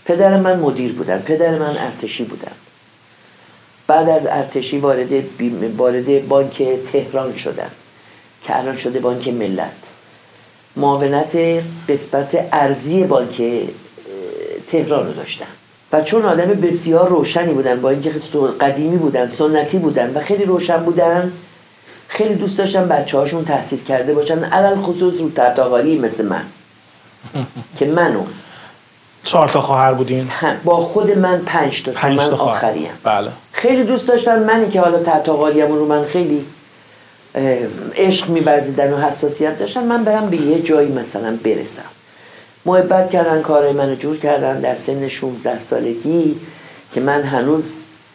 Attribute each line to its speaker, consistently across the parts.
Speaker 1: پدر من مدیر بودن، پدر من ارتشی بودن. بعد از ارتشی وارد بانک تهران شدن که الان شده بانک ملت. معاونت قسمت ارضی بانک تهران رو داشتن و چون آدم بسیار روشنی بودن، با اینکه قدیمی بودن، سنتی بودن و خیلی روشن بودن، خیلی دوست داشتن بچه‌هاشون تحصیل کرده باشن، علل خصوص رو تحت‌آقالی مثل من که منو
Speaker 2: 4 تا خواهر بودین؟
Speaker 1: با خود من 5 تا، چون من آخریم.
Speaker 2: بله.
Speaker 1: خیلی دوست داشتن منی که حالا تحت‌آقالیم رو من خیلی عشق می‌ورزیدن و حساسیت داشتن، من برم به یه جایی مثلا برسم. محبت کردن، کارهای منو جور کردن در سن 16 سالگی که من هنوز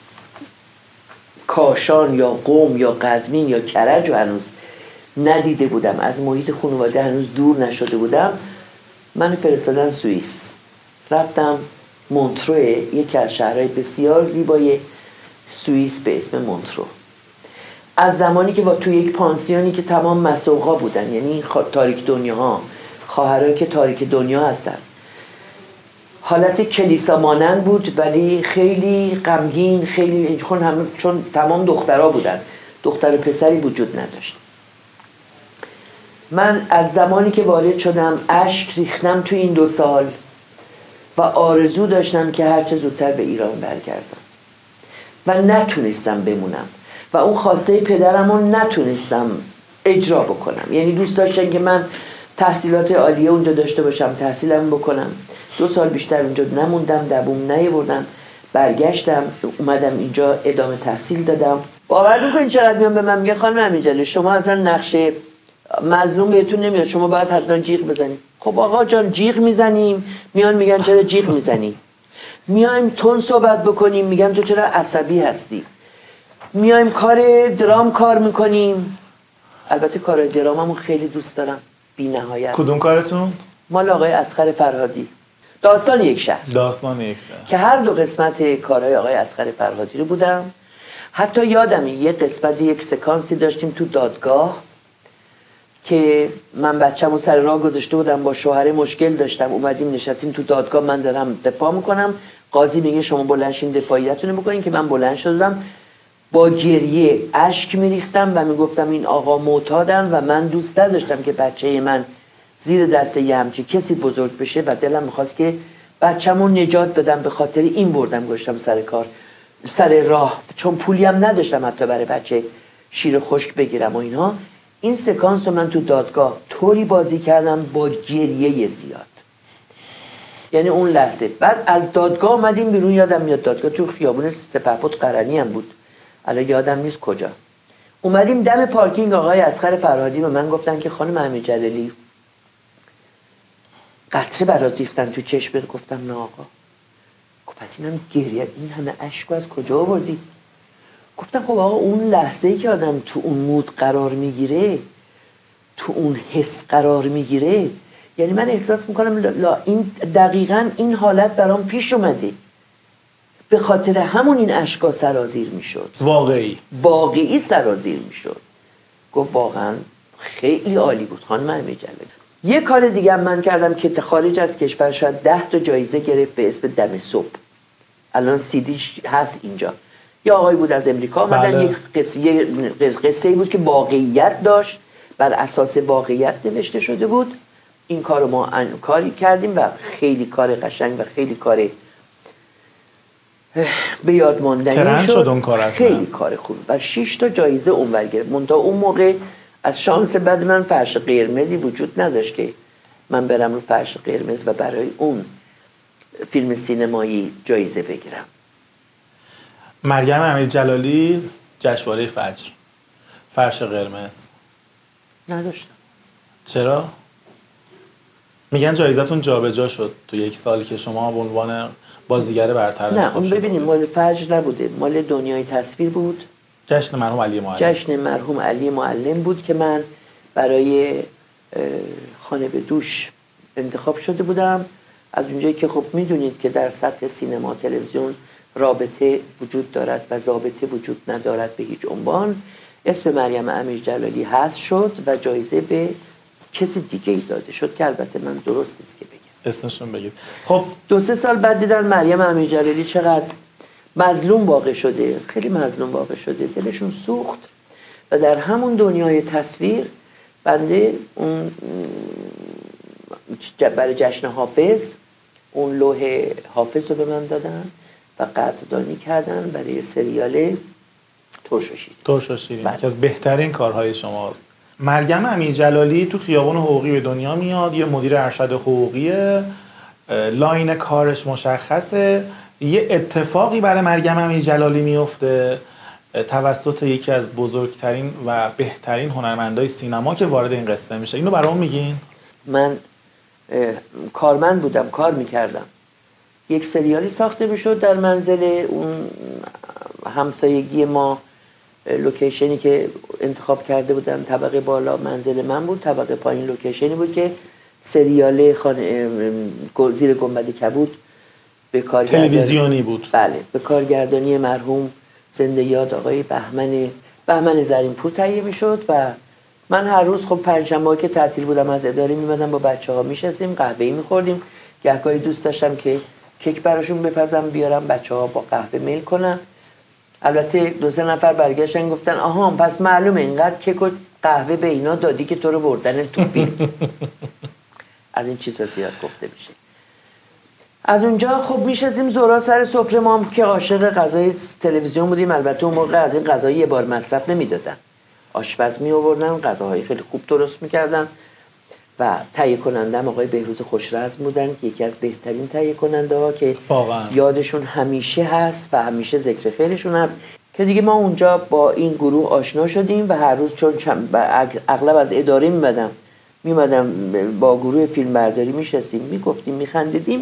Speaker 1: کاشان یا قم یا قزوین یا کرج رو هنوز ندیده بودم، از محیط خانواده هنوز دور نشده بودم. من فرستادن سوئیس، رفتم مونترو، یکی از شهرهای بسیار زیبای سوئیس به اسم مونترو. از زمانی که با تو یک پانسیونی که تمام مسوقا بودن، یعنی تاریک دنیاها، خواهرایی که تاریک دنیا هستن، حالت کلیسا مانند بود ولی خیلی غمگین، خیلی چون تمام دخترها بودن، دختر و پسری وجود نداشت. من از زمانی که وارد شدم اشک ریختم تو این 2 سال و آرزو داشتم که هرچه زودتر به ایران برگردم و نتونستم بمونم و اون خواسته پدرم رو نتونستم اجرا بکنم. یعنی دوست داشتن که من تحصیلات عالیه اونجا داشته باشم، تحصیلم بکنم. 2 سال بیشتر اونجا نموندم، دووم نیاوردم، برگشتم، اومدم اینجا ادامه تحصیل دادم. باور میکنین چقدر میان به من میگه خانم امیرجلالی شما اصلا نقشه مظلوم بهتون نمیاد، شما باید حتما جیغ بزنید. خب آقا جان جیغ میزنیم، میان میگن چرا جیغ میزنی؟ میایم تون صحبت بکنیم میگن تو چرا عصبی هستی؟ میایم کار درام کار میکنیم. البته کار دراممو خیلی دوست دارم بی نهایت.
Speaker 2: کدوم کارتون؟
Speaker 1: مال آقای اصغر فرهادی، داستان یک شهر.
Speaker 2: داستان یک شهر
Speaker 1: که هر 2 قسمت کارهای آقای اصغر فرهادی رو بودم. حتی یادمه یه قسمت یک سکانسی داشتیم تو دادگاه که من بچه‌مو سر راه گذاشته بودم، با شوهر مشکل داشتم، اومدیم نشستیم تو دادگاه، من دارم دفاع میکنم، قاضی میگه شما بلند شین دفاعیتون رو بکنین، که من بلند شدم با گریه اشک میریختم و میگفتم این آقا معتادن و من دوست نداشتم که بچه من زیر دست یه همچی کسی بزرگ بشه و دلم میخواست که بچه‌مو نجات بدم. به خاطر این بردم گذاشتم سر کار، سر راه، چون پولی هم نداشتم حتی برای بچه شیر خشک بگیرم و اینها. این سکانس رو من تو دادگاه طوری بازی کردم با گریه زیاد. یعنی اون لحظه بعد از دادگاه اومدیم بیرون، یادم میاد دادگاه تو خیابون سپهبد قرنی هم بود، الان یادم نیست کجا. اومدیم دم پارکینگ، آقای اصغر فرهادی به من گفتن که خانم امیرجلالی قطره برات ریختن تو چشمت. گفتم نه آقا. گفت پس اینم گریه، این همه اشک از کجا آوردی؟ گفتم خب آقا اون لحظه‌ای که آدم تو اون مود قرار میگیره، تو اون حس قرار میگیره، یعنی من احساس میکنم این دقیقاً این حالت برام پیش اومده، به خاطر همون این اشکا سرازیر میشد، واقعی سرازیر میشد. گفت واقعا خیلی عالی بود خانم امیرجلالی. یه کار دیگه هم من کردم که خارج از کشور شاید 10 تا جایزه گرفت به اسم دم صبح. الان سیدیش هست اینجا. یه آقای بود از امریکا آمدن. بله. یه قصه بود که واقعیت داشت، بر اساس واقعیت نوشته شده بود. این کارو ما کاری کردیم و خیلی کار قشنگ و خیلی کار به یاد ماندنی شد.
Speaker 2: اون کار
Speaker 1: خیلی کار خوب و 6 تا جایزه اونور گرفت. منتها اون موقع از شانس بد من فرش قرمزی وجود نداشت که من برم رو فرش قرمز و برای اون فیلم سینمایی جایزه بگیرم.
Speaker 2: مریم امیرجلالی جشنواره فجر، فرش قرمز
Speaker 1: نداشتم.
Speaker 2: چرا؟ میگن جایزتون جابجا شد تو 1 سال که شما به عنوان بازیگر برتر انتخاب شد.
Speaker 1: نه اون ببینیم مال فجر نبوده، مال دنیای تصویر بود.
Speaker 2: جشن مرحوم علی معلم.
Speaker 1: جشن مرحوم علی معلم بود که من برای خانه به دوش انتخاب شده بودم. از اونجایی که خب میدونید که در سطح سینما تلویزیون رابطه وجود دارد و ضابطه وجود ندارد به هیچ عنوان، اسم مریم امیرجلالی حذف شد و جایزه به کسی دیگه ای داده شد که البته من درست نیست که بگم.
Speaker 2: اسمشون بگید. خب
Speaker 1: 2-3 سال بعد دیدن مریم امیرجلالی چقدر مظلوم واقع شده، خیلی مظلوم واقع شده، دلشون سوخت و در همون دنیای تصویر بنده اون برای جشن حافظ اون لوح حافظ رو به من دادن و قدردانی کردن برای سریال ترش و شیرین.
Speaker 2: یکی از بهترین کارهای شماست. مریم امیرجلالی تو خیابان حقوقی به دنیا میاد، یه مدیر ارشد حقوقیه، لاین کارش مشخصه. یه اتفاقی برای مریم امیرجلالی میفته توسط یکی از بزرگترین و بهترین هنرمندای سینما که وارد این قصه میشه. اینو برام میگین؟
Speaker 1: من کارمند بودم، کار میکردم. یک سریالی ساخته میشد در منزل اون همسایگی ما. لوکیشنی که انتخاب کرده بودم طبقه بالا منزل من بود، طبقه پایین لوکیشنی بود که سریال زیر گنبد کبود به کارگردانی
Speaker 2: تلویزیونی بود.
Speaker 1: بله، به کارگردانی مرحوم زنده یاد آقای بهمن زرینپور تهیه میشد و من هر روز خب پنجشنبه که تعطیل بودم از اداره میمدم با بچه‌ها میشستیم قهوه‌ای میخوردیم. گهگاهی دوست داشتم که کیک براشون بپزم بیارم بچه‌ها با قهوه میل کنن. البته 2-3 نفر برگشتن گفتن آها پس معلومه اینقدر کیک و قهوه به اینا دادی که تو رو بردن تو فیلم. از این چیزا زیاد گفته میشه. از اونجا خب میشستیم زورا سر سفره، ما هم که عاشق غذای تلویزیون بودیم. البته اون موقع از این غذای یه بار مصرف نمیدادن، آشپز می آوردن، غذاهای خیلی خوب درست میکردن و تهیه کننده هم آقای بهروز خوشرزم بودن که یکی از بهترین تهیه کننده ها که یادشون همیشه هست و همیشه ذکر خیرشون هست. که دیگه ما اونجا با این گروه آشنا شدیم و هر روز چون اغلب از اداره میمدم با گروه فیلمبرداری میشستیم، میگفتیم، میخندیدیم.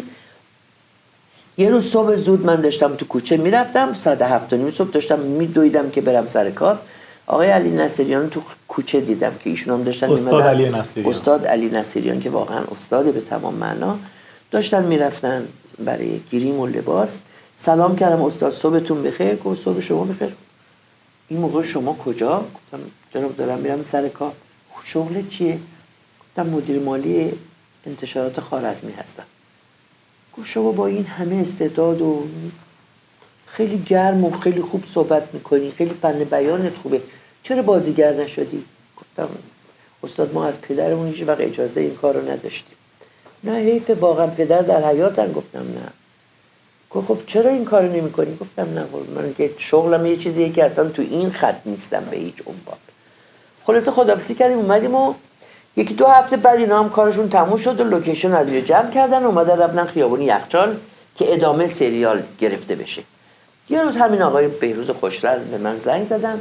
Speaker 1: یه روز صبح زود من داشتم تو کوچه میرفتم، ساعت 7:30 صبح داشتم میدویدم که برم سر کار. آقای علی نصیریان تو کوچه دیدم که ایشون هم داشتن استاد علی نصیریان که واقعا استاده به تمام معنا، داشتن میرفتن برای گریم و لباس. سلام کردم استاد صبحتون بخیر. گفت صبح شما بخیر. این موقع شما کجا؟ گفتم جناب دارم میرم سر کار. شغل چیه؟ گفتم مدیر مالی انتشارات خوارزمی هستم. گفت شما با این همه استعداد و خیلی گرم و خیلی خوب صحبت میکنی، خیلی فن بیانت خوبه، چرا بازیگر نشدی؟ گفتم استاد ما از پدرمون هیچ وقت اجازه این کار رو نداشتیم. نه حیف، واقعا پدر در حیاتن. گفتم نه. گفت خب چرا این کارو نمی‌کنی؟ گفتم نه من که شغلم یه چیزیه که اصلا تو این خط نیستم به هیچ عنوان. خلاصه خداحافظی کردیم اومدیم و 1-2 هفته بعد اینا هم کارشون تموم شد و لوکیشن ادویه جمع کردن، اومدن رفتن خیابون یخچال که ادامه سریال گرفته بشه. یه روز همین آقای بهروز خوشرزم به من زنگ زدن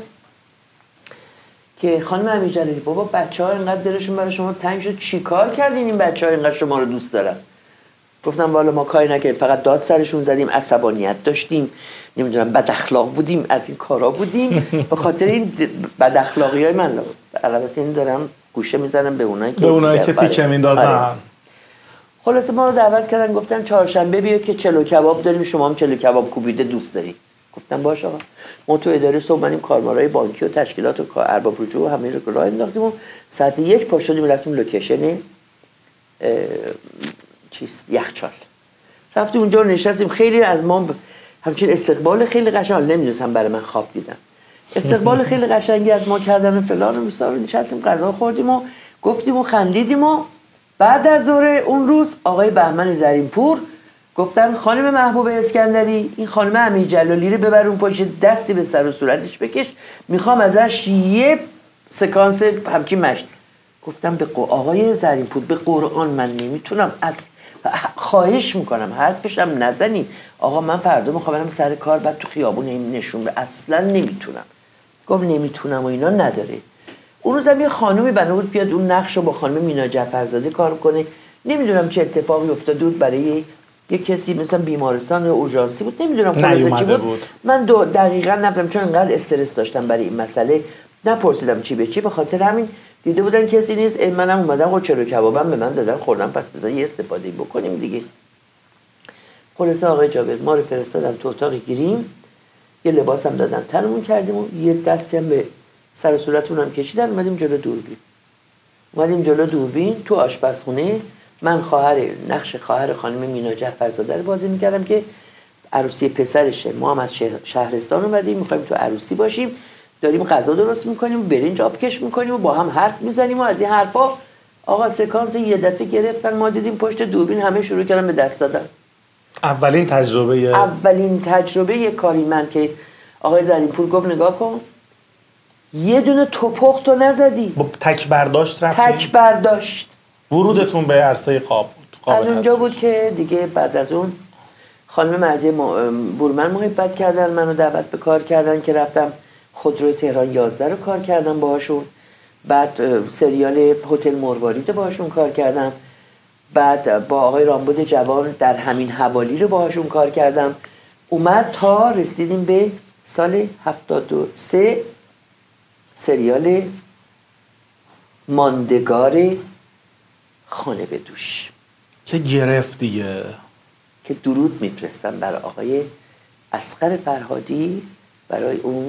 Speaker 1: که خانم امیرجلالی بابا بچه‌ها اینقدر دلشون برای شما تنگ شد، چیکار کردین این بچه‌ها اینقدر شما رو دوست دارن؟ گفتم والا ما کاری نکردیم، فقط داد سرشون زدیم، عصبانیت داشتیم، نمیدونم بد اخلاق بودیم، از این کارا بودیم. به خاطر این بد اخلاقیای من البته این دارم گوشه میزنم به اونایی که
Speaker 2: تیکه میندازن.
Speaker 1: خلاصه ما رو دعوت کردن، گفتن چهارشنبه بیا که چلو کباب داریم، شما هم چلو کباب کوبیده دوست داری؟ گفتم باشه آقا. ما تو اداره صبح منیم کارمارای بانکی و تشکیلات و ارباب رجوع و همه رو راه انداختیم و ساعت 1 پا شدیم رفتیم لوکیشن یخچال. رفتیم اونجا نشستیم، خیلی از ما همچین استقبال خیلی قشنگ، نمیدونم برای من خواب دیدم، استقبال خیلی قشنگی از ما کردن و فلان و بسار. نشستیم غذا خوردیم و گفتیم و خندیدیم و بعد از ظهر اون روز آقای بهمن زرینپور گفتن خانم محبوب اسکندری این خانم امیرجلالی رو ببر اون پشت، دستی به سر و صورتش بکش، میخوام ازش یه سکانس همچین مشت. گفتم به آقای زرینپور به قرآن من نمیتونم، از خواهش میکنم حرفشم نزنی. آقا من فردا میخوام برم سر کار، بعد تو خیابون نشون به اصلا نمیتونم. گفت نمیتونم و اینا نداره. اون روزم یه خانومی بنا بود بیاد اون نقش رو با خانم مینا جعفرزاده کار کنه، نمیدونم چه اتفاقی افتاده بود برای یه کسی مثلا بیمارستان یا اورژانسی بود، نمیدونم خلاصه چی بود. من دقیقاً نمیدونم چون انقدر استرس داشتم برای این مسئله نپرسیدم چی به چی. به خاطر همین دیده بودن کسی نیست، منم اومدم و چلو کبابم به من دادن خوردم، پس بذار یه استفاده بکنیم دیگه. خلاصه آقای جابر ما رو فرستادن تو اتاق گیریم، یه لباس هم دادن تنمون کردیم و یه دستی هم به سر و صورتمون هم کشیدن. اومدیم جلو دوربین تو آشپزخونه. من نقش خواهر خانم مینا جعفرزاده رو بازی میکردم که عروسی پسرشه. ما هم از شهرستان اومدیم، میخوایم تو عروسی باشیم، داریم غذا درست میکنیم، برنج آبکش میکنیم و با هم حرف میزنیم و از این حرفا آقا سکانس یه دفعه گرفتن، ما دیدیم پشت دوربین همه شروع کردن به دست دادن. اولین تجربه یه کاری من که آقای زرینپور گفت نگاه کن یه دونه توپخ تو نزدی.
Speaker 2: تک برداشت رفتیم؟
Speaker 1: تک برداشت.
Speaker 2: ورودتون به عرصه قاب بود؟
Speaker 1: از اونجا بود که دیگه بعد از اون خانم مرضیه بورمن محبت کردن، منو دعوت به کار کردن که رفتم خودروی تهران 11 رو کار کردم باهاشون. بعد سریال هتل مروارید رو باهاشون کار کردم. بعد با آقای رامبد جوان در همین حوالی رو باهاشون کار کردم. اومد تا رسیدیم به سال 73 سریال ماندگار خانه به دوش
Speaker 2: که گرفت دیگه،
Speaker 1: که درود میفرستم برای آقای اصغر فرهادی برای اون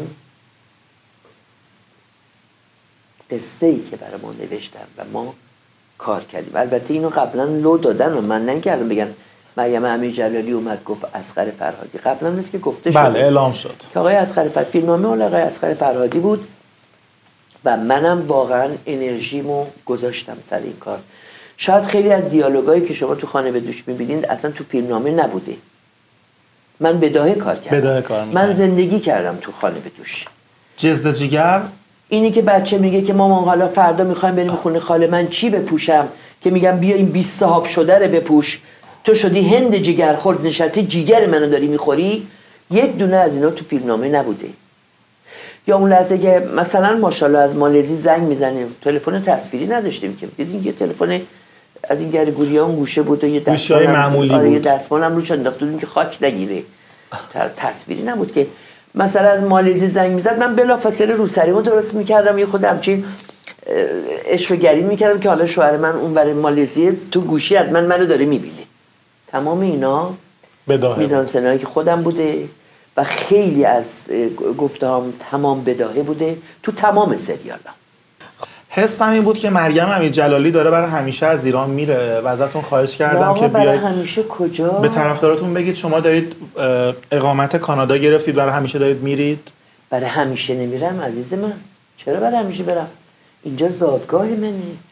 Speaker 1: قصه‌ای که برای ما نوشتن و ما کار کردیم. البته اینو قبلا لو دادن و من نکردم بگن مریم امیرجلالی اومد گفت اصغر فرهادی، قبلا نیست که گفته شد.
Speaker 2: بله اعلام شد
Speaker 1: که آقای اصغر فرهادی، فیلمنامه آقای اصغر فرهادی بود و منم واقعا انرژیمو گذاشتم سر این کار. شاید خیلی از دیالوگایی که شما تو خانه به دوش میبینید اصلا تو فیلمنامه نبوده. من بداهه کار کردم. من زندگی کردم تو خانه به دوش.
Speaker 2: جزده جگر
Speaker 1: اینی که بچه میگه که مامان حالا فردا میخوایم بریم خونه خاله من چی بپوشم، که میگم بیا این 20 صاحب شده رو بپوش، تو شدی هند جگر خورد نشستی جیگر منو داری میخوری. یک دونه از اینا تو فیلمنامه نبوده. یا اون لحظه که مثلا ماشاءالله از مالزی زنگ میزنیم، تلفن تصویری نداشتیم که، دیدین یه تلفن از این گرگوریان گوشه بود و یه
Speaker 2: دستمال معمولی بود.
Speaker 1: یه دستمالم روش انداخته بودیم که خاک نگیره. تصویری نبود که مثلا از مالزی زنگ میزد من بلافاصله روسریمو درست میکردم، یه خود همچین اشوه‌گری میکردم که حالا شوهر من اونور مالزی تو گوشی حتما منو داره میبینه. تمام اینا میزانسنایی که خودم بوده و خیلی از گفتهام تمام بداهه بوده تو تمام سریالا.
Speaker 2: حسم این بود که مریم امیرجلالی داره برای همیشه از ایران میره و ازتون خواهش کردم که
Speaker 1: برای همیشه کجا؟
Speaker 2: به طرفداراتون بگید شما دارید اقامت کانادا گرفتید، برای همیشه دارید میرید.
Speaker 1: برای همیشه نمیرم عزیز من. چرا برای همیشه برم؟ اینجا زادگاه منه.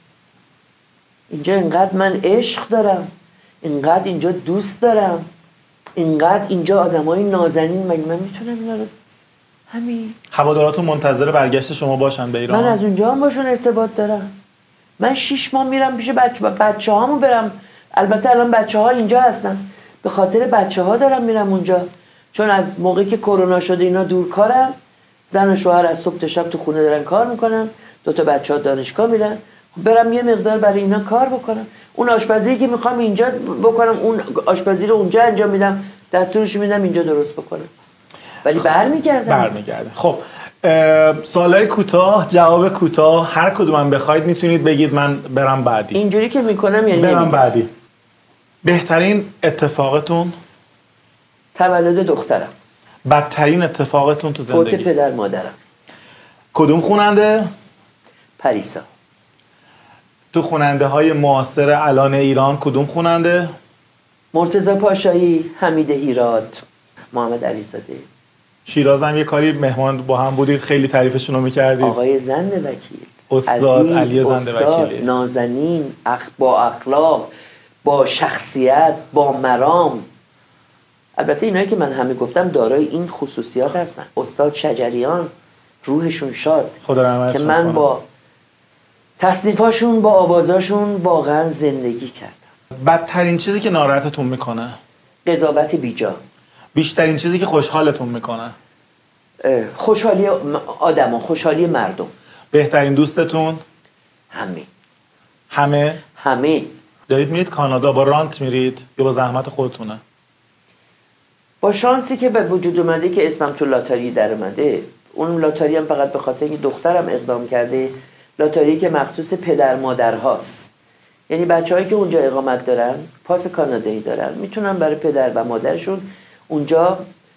Speaker 1: اینجا اینقدر من عشق دارم، اینقدر اینجا دوست دارم، اینقدر اینجا آدمای نازنین، مگه من میتونم اینا رو همین.
Speaker 2: هواداراتون منتظر برگشت شما باشن به ایران؟
Speaker 1: من از اونجا هم باشون ارتباط دارم. من 6 ماه میرم پیش بچه‌هامو برم. البته الان بچه‌ها اینجا هستن، به خاطر بچه‌ها دارم میرم اونجا، چون از موقعی که کرونا شده اینا دورکارن، زن و شوهر از صبح تا شب تو خونه دارن کار میکنن، 2 تا بچه‌ها دانشگاه میرن، برم یه مقدار برای اینا کار بکنم. اون آشپزی که میخوام اینجا بکنم اون آشپزی رو اونجا انجام میدم، دستورش میدم اینجا درست بکنم، ولی برمیگردم.
Speaker 2: خب سوالای کوتاه، جواب کوتاه، هر کدوم بخواید میتونید بگید، من برم بعدی.
Speaker 1: اینجوری که میکنم یعنی
Speaker 2: برم بعدی. بهترین اتفاقتون؟
Speaker 1: تولد دخترم.
Speaker 2: بدترین اتفاقتون تو زندگی؟
Speaker 1: فوت پدر مادرم.
Speaker 2: کدوم خواننده؟
Speaker 1: پریسا.
Speaker 2: تو خواننده های معاصر الان ایران کدوم خواننده؟
Speaker 1: مرتضی پاشایی، حمید هیراد، محمد علیزاده.
Speaker 2: شیراز هم یه کاری مهمان با هم بودید، خیلی تعریفشون رو میکردید.
Speaker 1: آقای زنده وکیل،
Speaker 2: استاد علی زنده وکیلی،
Speaker 1: نازنین، با اخلاق، با شخصیت، با مرام. البته اینایی که من همه گفتم دارای این خصوصیات هستن. استاد شجریان روحشون شاد،
Speaker 2: خدا
Speaker 1: که من با تصنیفاشون، با آوازاشون واقعا زندگی کردم.
Speaker 2: بدترین چیزی که ناراحتتون میکنه؟
Speaker 1: قضاوت بیجا.
Speaker 2: بیشترین چیزی که خوشحالتون میکنه؟
Speaker 1: خوشحالی آدما، خوشحالی مردم.
Speaker 2: بهترین دوستتون؟ همه. دارید میرید کانادا با رانت میرید یا با زحمت خودتونه؟
Speaker 1: با شانسی که به وجود اومده که اسمم تو لاتاری در اومده. اون لاتاری هم فقط به خاطر اینکه دخترم اقدام کرده، لاتاری که مخصوص پدر مادر هاست، یعنی بچه‌هایی که اونجا اقامت دارن، پاس کانادایی دارن، میتونن برای پدر و مادرشون اونجا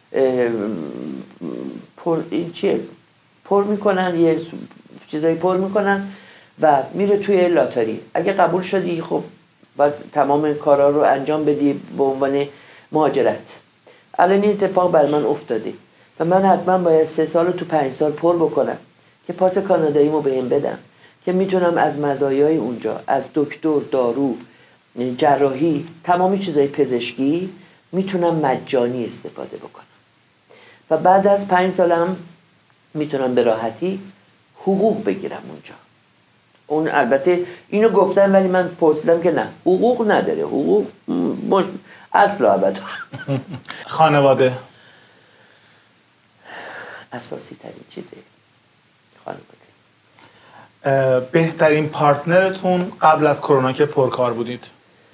Speaker 1: پر میکنن، یه چیزایی پر میکنن و میره توی لاتاری. اگه قبول شدی خب باید تمام کارا رو انجام بدی به عنوان مهاجرت. الان این اتفاق بر من افتاده و من حتما باید 3 سال رو تو 5 سال پر بکنم که پاس کاناداییمو بهم بدم که میتونم از مزایای اونجا، از دکتر، دارو، جراحی، تمامی چیزای پزشکی میتونم مجانی استفاده بکنم و بعد از 5 سالم میتونم به راحتی حقوق بگیرم اونجا. اون البته اینو گفتم ولی من پرسیدم که نه، حقوق نداره، حقوق اصل و ابد.
Speaker 2: خانواده
Speaker 1: اساسی ترین چیزه. خانواده.
Speaker 2: بهترین پارتنرتون قبل از کرونا که پرکار بودید؟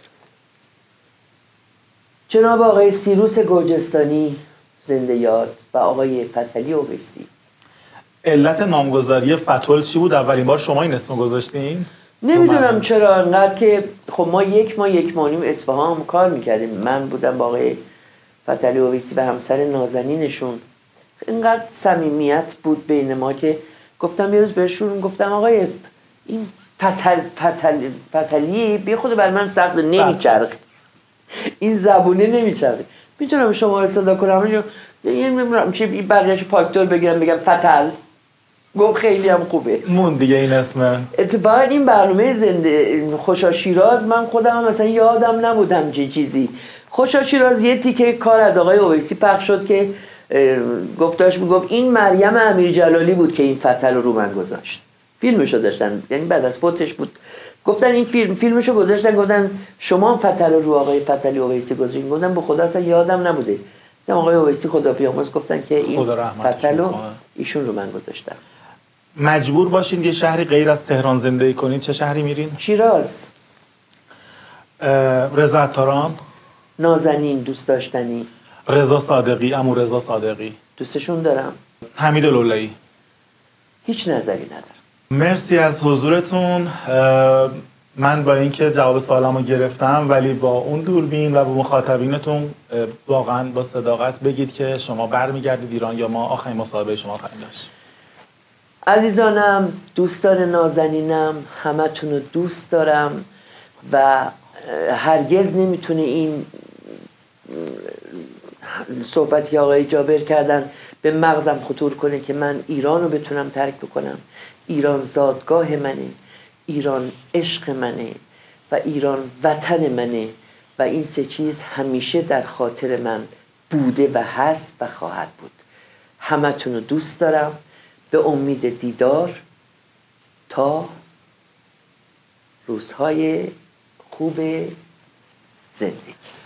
Speaker 1: جناب آقای سیروس گرجستانی زنده یاد و آقای فتحعلی اویسی.
Speaker 2: علت نامگذاری فتول چی بود؟ اولین بار شما این اسم گذاشتین؟
Speaker 1: نمیدونم چرا انقدر که خب ما یک ماه و نیم اصفهان کار میکردیم. من بودم با آقای فتحعلی اویسی و همسر نازنینشون. اینقدر صمیمیت بود بین ما که گفتم یه روز بهشون گفتم آقای این فتحعلی بی خود بر من سخت نمیچرخ، این زبونه نمیچرخه. میتونم شما رو صدا کنم نمیدونم چی بقیه‌شو پاکتور بگم فتحل. گفت خیلی هم خوبه.
Speaker 2: مون دیگه این اسمه.
Speaker 1: اتفاقا این برنامه زنده خوشا شیراز من خودم مثلا یادم نبودم چیزی. خوشا شیراز یه تیکه کار از آقای اویسی پخش شد که گفتاش میگفت این مریم امیر جلالی بود که این فتحل رو من گذاشت. فیلمشو داشتن، یعنی بعد از فوتش بود. گفتن این فیلمشو گذاشتن، گفتن شما فتحل رو آقای فتحعلی اویسی گذاشتین. گفتم به خدا اصلا یادم نبوده. گفتم آقای اویسی خدا بیامرز گفتن که این فتحل رو ایشون رو من گذاشتم.
Speaker 2: مجبور باشین یه شهری غیر از تهران زندگی کنین چه شهری میرین؟
Speaker 1: شیراز.
Speaker 2: رضا عطاران،
Speaker 1: نازنین دوست داشتنی.
Speaker 2: رضا صادقی، عمو رضا صادقی
Speaker 1: دوستشون دارم.
Speaker 2: حمید لولایی.
Speaker 1: هیچ نظری ندارم.
Speaker 2: مرسی از حضورتون. من با اینکه جواب سوالمو گرفتم ولی با اون دوربین و با مخاطبینتون واقعا با صداقت بگید که شما برمیگردید ایران یا ما آخرین مصاحبه شما خواهیم داشت.
Speaker 1: عزیزانم، دوستان نازنینم، همتون رو دوست دارم و هرگز نمیتونه این صحبتی آقای جابر کردن به مغزم خطور کنه که من ایران رو بتونم ترک بکنم. ایران زادگاه منه، ایران عشق منه و ایران وطن منه و این 3 چیز همیشه در خاطر من بوده و هست و خواهد بود. همتون رو دوست دارم. به امید دیدار تا روزهای خوب زندگی.